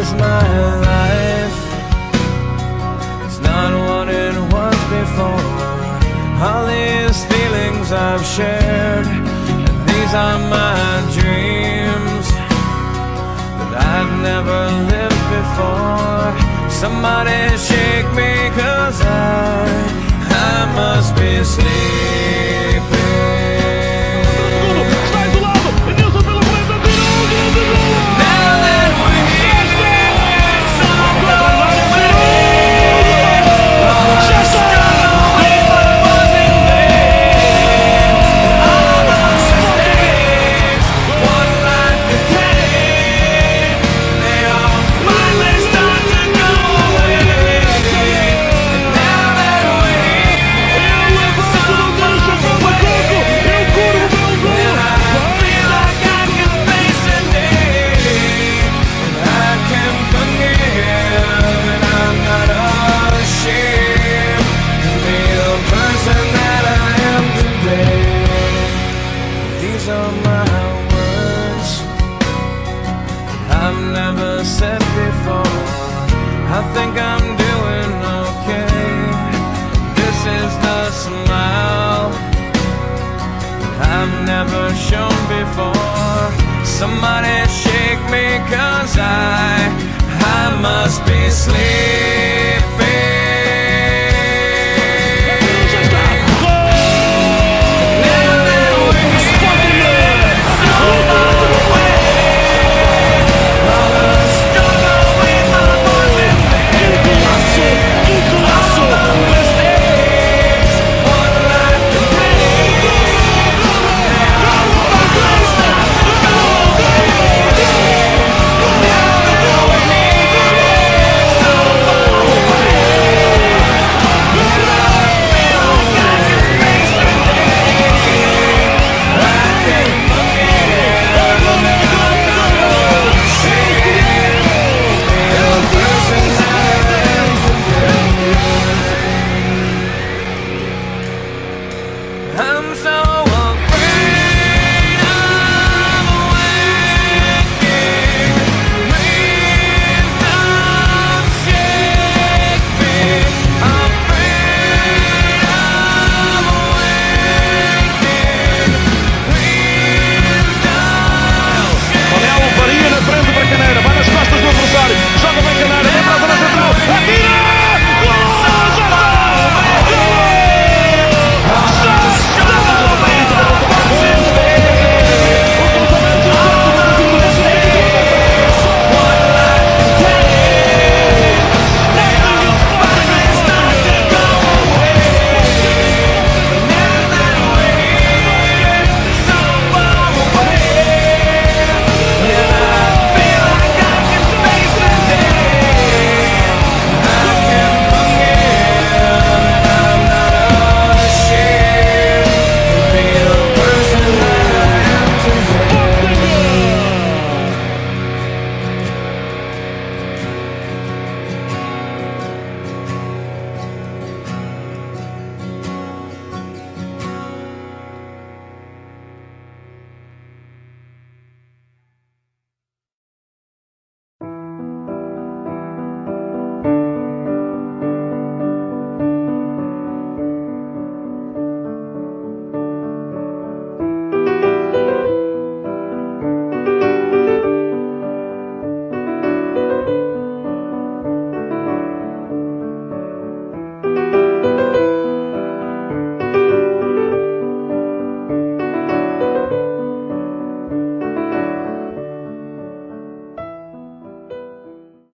is my life. It's not what it was before. All these feelings I've shared, and these are my dreams that I've never lived before. Somebody shake me, 'cause I must be sleeping. I think I'm doing okay. This is the smile I've never shown before. Somebody shake me, 'cause I must be sleeping.